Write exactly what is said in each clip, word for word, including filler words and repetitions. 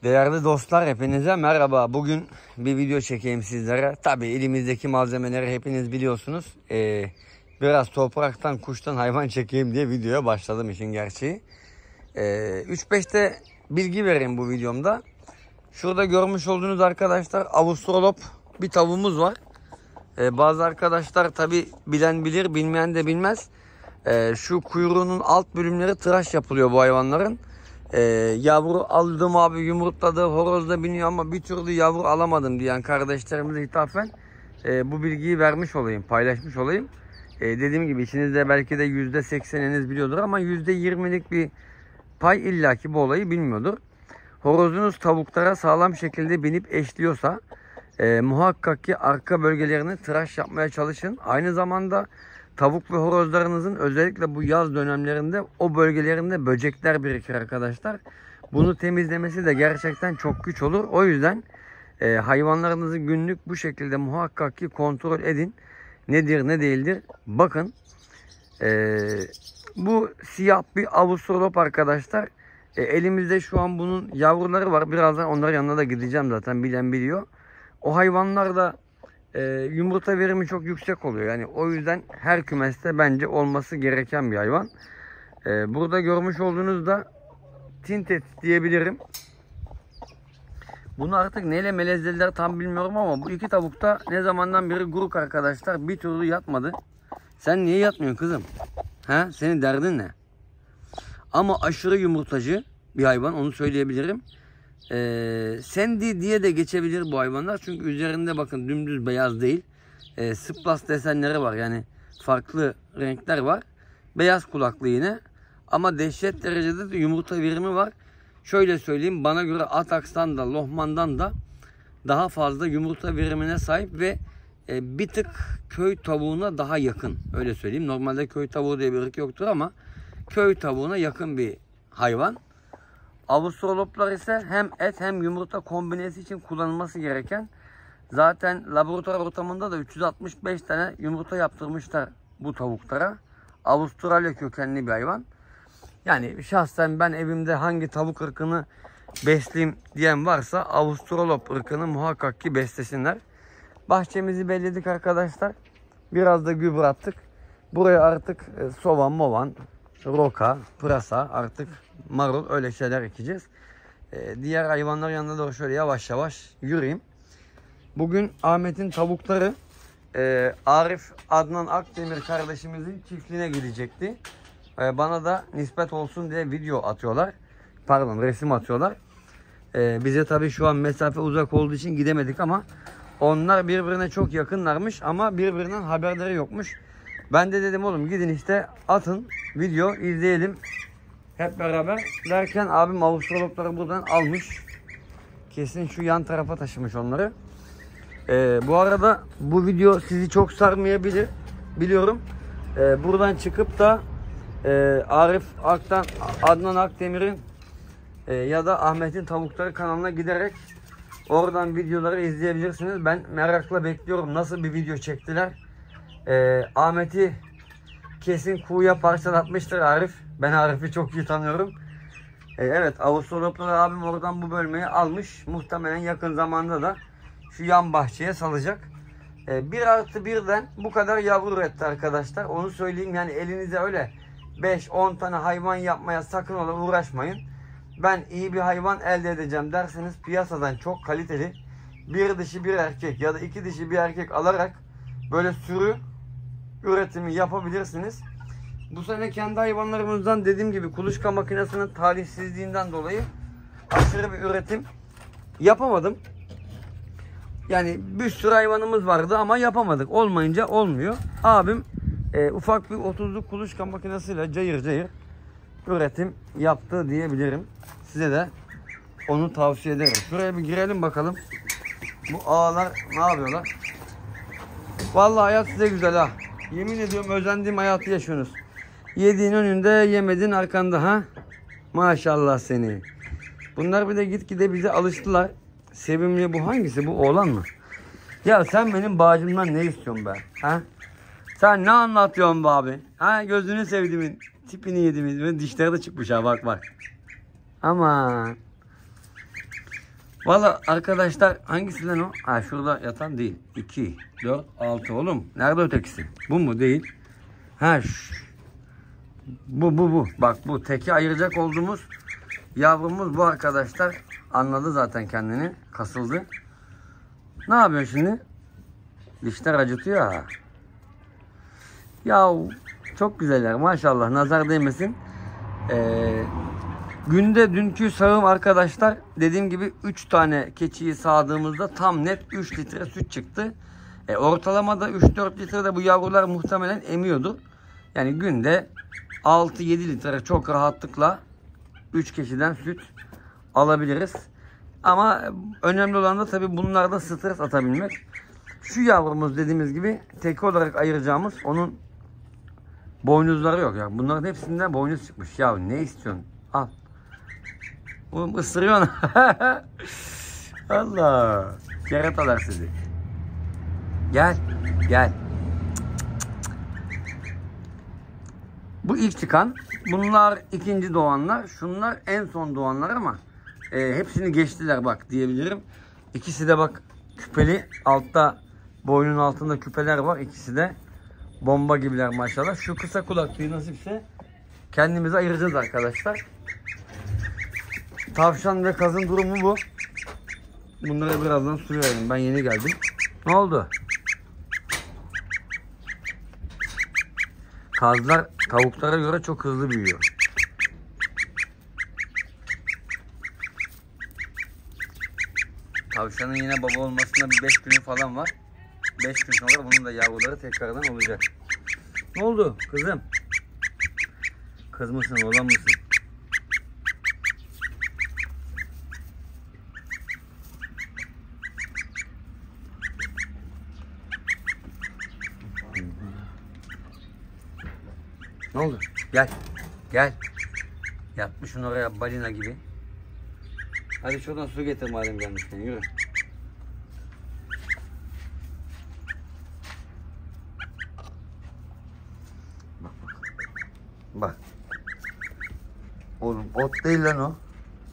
Değerli dostlar, hepinize merhaba. Bugün bir video çekeyim sizlere. Tabii elimizdeki malzemeleri hepiniz biliyorsunuz. Ee, biraz topraktan, kuştan hayvan çekeyim diye videoya başladım işin gerçeği. Ee, üç beş de bilgi vereyim bu videomda. Şurada görmüş olduğunuz arkadaşlar Avustralop bir tavuğumuz var. Ee, bazı arkadaşlar tabii bilen bilir, bilmeyen de bilmez. Ee, şu kuyruğunun alt bölümleri tıraş yapılıyor bu hayvanların. Ee, yavru aldım abi, yumurtladı, horozda biniyor ama bir türlü yavru alamadım diyen kardeşlerimize hitafen e, bu bilgiyi vermiş olayım, paylaşmış olayım. E, dediğim gibi içinizde belki de yüzde sekseniniz biliyordur ama yüzde yirmilik bir pay illaki bu olayı bilmiyordur. Horozunuz tavuklara sağlam şekilde binip eşliyorsa e, muhakkak ki arka bölgelerini tıraş yapmaya çalışın. Aynı zamanda tavuk ve horozlarınızın özellikle bu yaz dönemlerinde o bölgelerinde böcekler birikir arkadaşlar. Bunu temizlemesi de gerçekten çok güç olur. O yüzden e, hayvanlarınızı günlük bu şekilde muhakkak ki kontrol edin. Nedir ne değildir bakın. E, bu siyah bir Avustralop arkadaşlar. E, elimizde şu an bunun yavruları var. Birazdan onların yanına da gideceğim zaten, bilen biliyor. O hayvanlar da e, yumurta verimi çok yüksek oluyor. Yani o yüzden her kümeste bence olması gereken bir hayvan. E, burada görmüş olduğunuz da tintet diyebilirim. Bunu artık neyle melezlediler tam bilmiyorum ama bu iki tavukta ne zamandan beri guruk arkadaşlar, bir türlü yatmadı. Sen niye yatmıyorsun kızım? Ha? Senin derdin ne? Ama aşırı yumurtacı bir hayvan, onu söyleyebilirim. Ee, Sandy diye de geçebilir bu hayvanlar. Çünkü üzerinde bakın dümdüz beyaz değil. Ee, splas desenleri var. Yani farklı renkler var. Beyaz kulaklı yine. Ama dehşet derecede de yumurta verimi var. Şöyle söyleyeyim, bana göre Ataks'tan da Lohman'dan da daha fazla yumurta verimine sahip ve e, bir tık köy tavuğuna daha yakın. Öyle söyleyeyim. Normalde köy tavuğu diye bir ırk yoktur ama köy tavuğuna yakın bir hayvan. Avustraloplar ise hem et hem yumurta kombinesi için kullanılması gereken, zaten laboratuvar ortamında da üç yüz altmış beş tane yumurta yaptırmışlar bu tavuklara. Avustralya kökenli bir hayvan. Yani şahsen ben evimde hangi tavuk ırkını besleyeyim diyen varsa Avustralop ırkını muhakkak ki beslesinler. Bahçemizi belledik arkadaşlar. Biraz da gübre attık. Buraya artık soğan, movan, roka, pırasa, artık marul, öyle şeyler ekeceğiz. Ee, diğer hayvanlar yanına doğru şöyle yavaş yavaş yürüyeyim. Bugün Ahmet'in tavukları e, Arif Adnan Akdemir kardeşimizin çiftliğine gidecekti. E, bana da nispet olsun diye video atıyorlar. Pardon, resim atıyorlar. E, bize tabii şu an mesafe uzak olduğu için gidemedik ama onlar birbirine çok yakınlarmış ama birbirinden haberleri yokmuş. Ben de dedim oğlum gidin işte atın video izleyelim hep beraber derken abim Avustralopları buradan almış. Kesin şu yan tarafa taşımış onları. Ee, bu arada bu video sizi çok sarmayabilir biliyorum. Ee, buradan çıkıp da e, Arif Ak'tan Adnan Akdemir'in e, ya da Ahmet'in Tavukları kanalına giderek oradan videoları izleyebilirsiniz. Ben merakla bekliyorum nasıl bir video çektiler. Ee, Ahmet'i kesin kuğuya parçalatmıştır Arif. Ben Arif'i çok iyi tanıyorum. Ee, evet, Avustralopları abim oradan bu bölmeyi almış. Muhtemelen yakın zamanda da şu yan bahçeye salacak. Ee, bir artı birden bu kadar yavru üretti arkadaşlar. Onu söyleyeyim, yani elinize öyle beş on tane hayvan yapmaya sakın ola uğraşmayın. Ben iyi bir hayvan elde edeceğim derseniz piyasadan çok kaliteli bir dişi bir erkek ya da iki dişi bir erkek alarak böyle sürü üretimi yapabilirsiniz. Bu sene kendi hayvanlarımızdan dediğim gibi kuluçka makinesinin talihsizliğinden dolayı aşırı bir üretim yapamadım. Yani bir sürü hayvanımız vardı ama yapamadık. Olmayınca olmuyor. Abim e, ufak bir otuzluk kuluçka makinesiyle cayır cayır üretim yaptı diyebilirim. Size de onu tavsiye ederim. Şuraya bir girelim bakalım. Bu ağalar ne yapıyorlar? Vallahi hayat size güzel ha. Yemin ediyorum özendiğim hayatı yaşıyorsunuz. Yediğin önünde, yemediğin arkanda ha. Maşallah seni. Bunlar bir de gitgide bize alıştılar. Sevimli bu hangisi? Bu oğlan mı? Ya sen benim bağcımdan ne istiyorsun be? Ha? Sen ne anlatıyorsun be abi? Ha, gözünü sevdiğimin tipini yediğimiz ve dişleri de çıkmış ha, bak bak. Aman. Valla arkadaşlar hangisinden o? Ha şurada yatan değil. iki, dört, altı oğlum. Nerede ötekisi? Bu mu? Değil. Ha şu. Bu bu bu. Bak bu teki ayıracak olduğumuz yavrumuz bu arkadaşlar. Anladı zaten kendini. Kasıldı. Ne yapıyorsun şimdi? Dişler acıtıyor ha. Ya çok güzeller maşallah, nazar değmesin. Ee, günde dünkü sağım arkadaşlar dediğim gibi üç tane keçiyi sağdığımızda tam net üç litre süt çıktı. E, ortalamada üç dört litre de bu yavrular muhtemelen emiyordu. Yani günde altı yedi litre çok rahatlıkla üç keçiden süt alabiliriz. Ama önemli olan da tabii bunlarda stres atabilmek. Şu yavrumuz dediğimiz gibi tek olarak ayıracağımız, onun boynuzları yok ya. Bunların hepsinden boynuz çıkmış. Ya ne istiyorsun? Al. Oğlum ısırıyorsun. Allah. Keratalar sizi. Gel. Gel. Bu ilk çıkan. Bunlar ikinci doğanlar. Şunlar en son doğanlar ama e, hepsini geçtiler bak diyebilirim. İkisi de bak küpeli. Altta, boynun altında küpeler var. İkisi de bomba gibiler maşallah. Şu kısa kulaklığı nasipse kendimize ayıracağız arkadaşlar. Tavşan ve kazın durumu bu. Bunlara birazdan su verelim. Ben yeni geldim. Ne oldu? Kazlar tavuklara göre çok hızlı büyüyor. Tavşanın yine baba olmasına bir beş günü falan var. beş gün sonra bunun da yavruları tekrardan olacak. Ne oldu kızım? Kız mısın, oğlan mısın? Ne oldu? Gel. Gel. Yatmışsın oraya balina gibi. Hadi şuradan su getir madem gelmişken, yürü. Bak bak. Bak. Oğlum ot değil lan o.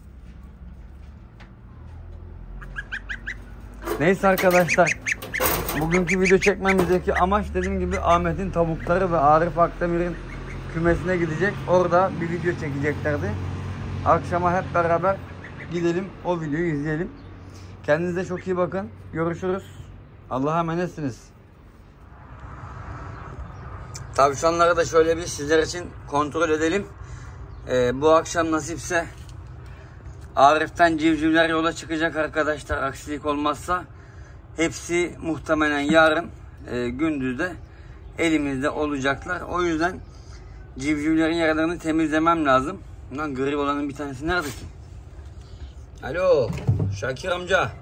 Neyse arkadaşlar. Bugünkü video çekmemizdeki amaç dediğim gibi Ahmet'in tavukları ve Arif Akdemir'in kümesine gidecek. Orada bir video çekeceklerdi. Akşama hep beraber gidelim, o videoyu izleyelim. Kendinize çok iyi bakın. Görüşürüz. Allah'a emanetsiniz. Tavşanları da şöyle bir sizler için kontrol edelim. Ee, bu akşam nasipse Arif'ten civcivler yola çıkacak arkadaşlar. Aksilik olmazsa hepsi muhtemelen yarın e, gündüzde elimizde olacaklar. O yüzden civcivlerin yerlerini temizlemem lazım. Lan gri olanın bir tanesi nerede ki? Alo Şakir amca.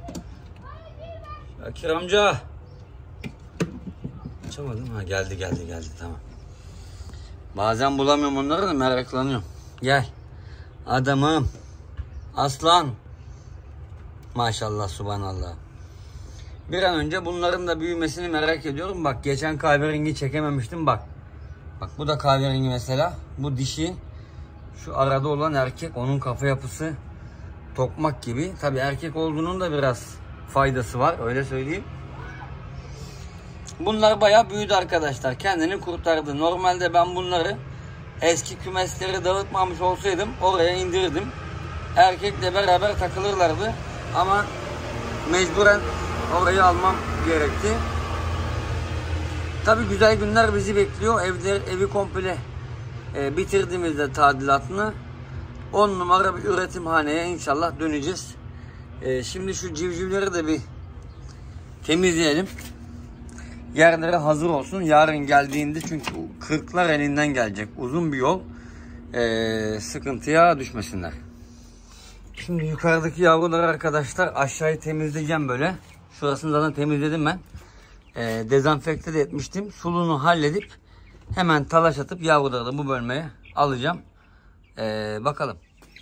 Şakir amca. Açamadım. Ha geldi geldi geldi tamam. Bazen bulamıyorum onları da meraklanıyorum. Gel. Adamım. Aslan. Maşallah subhanallah. Bir an önce bunların da büyümesini merak ediyorum. Bak geçen kahverengi çekememiştim bak. Bak bu da kahverengi mesela. Bu dişi. Şu arada olan erkek. Onun kafa yapısı tokmak gibi. Tabii erkek olduğunun da biraz faydası var. Öyle söyleyeyim. Bunlar bayağı büyüdü arkadaşlar. Kendini kurtardı. Normalde ben bunları eski kümesleri dağıtmamış olsaydım oraya indirdim. Erkekle beraber takılırlardı. Ama mecburen orayı almam gerekti. Tabii güzel günler bizi bekliyor. Evler, evi komple e, bitirdiğimizde tadilatını on numara bir üretimhaneye inşallah döneceğiz. E, şimdi şu civcivleri de bir temizleyelim. Yerleri hazır olsun. Yarın geldiğinde çünkü kırklar elinden gelecek. Uzun bir yol. E, sıkıntıya düşmesinler. Şimdi yukarıdaki yavruları arkadaşlar aşağıyı temizleyeceğim böyle. Şurasını zaten temizledim ben. E, dezenfekte de etmiştim. Suluğunu halledip hemen talaş atıp yavruları da bu bölmeye alacağım. E, bakalım.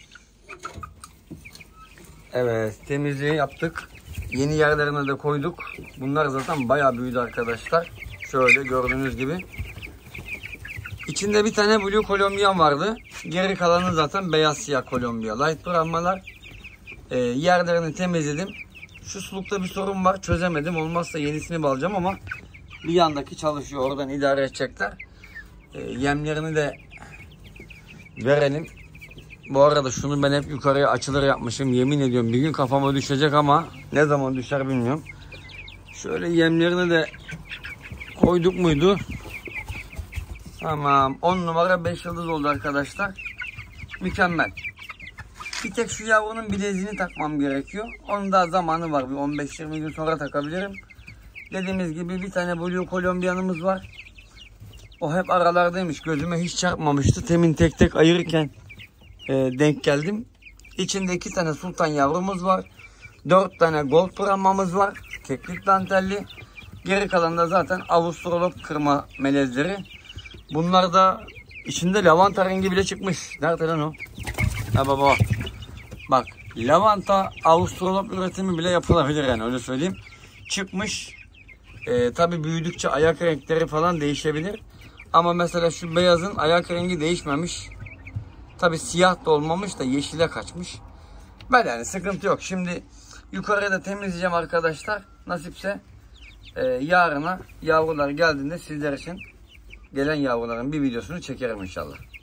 Evet temizliği yaptık. Yeni yerlerine de koyduk. Bunlar zaten bayağı büyüdü arkadaşlar. Şöyle gördüğünüz gibi. İçinde bir tane Blue Colombian vardı. Geri kalanı zaten beyaz siyah Kolombiya. Light brahmalar. e, yerlerini temizledim. Şu sulukta bir sorun var, çözemedim. Olmazsa yenisini bağlayacağım ama bir yandaki çalışıyor, oradan idare edecekler. E, yemlerini de verelim. Bu arada şunu ben hep yukarıya açılır yapmışım. Yemin ediyorum bir gün kafama düşecek ama ne zaman düşer bilmiyorum. Şöyle yemlerini de koyduk muydu? Tamam. on numara beş yıldız oldu arkadaşlar. Mükemmel. Bir tek şu yavrunun bileziğini takmam gerekiyor. Onun daha zamanı var. Bir on beş yirmi gün sonra takabilirim. Dediğimiz gibi bir tane Blue Colombian'ımız var. O hep aralardaymış. Gözüme hiç çarpmamıştı. Temin tek tek ayırırken e, denk geldim. İçinde iki tane sultan yavrumuz var. Dört tane gold pramamız var. Keklik dantelli. Geri kalan da zaten Avustralop kırma melezleri. Bunlar da içinde lavanta rengi bile çıkmış. Nerede lan o? Ha baba. Bak, lavanta Avustralop üretimi bile yapılabilir yani, öyle söyleyeyim. Çıkmış. Ee, tabi büyüdükçe ayak renkleri falan değişebilir. Ama mesela şu beyazın ayak rengi değişmemiş. Tabi siyah da olmamış da yeşile kaçmış. Ben yani sıkıntı yok. Şimdi yukarıya da temizleyeceğim arkadaşlar. Nasipse e, yarına yavrular geldiğinde sizler için gelen yavruların bir videosunu çekerim inşallah.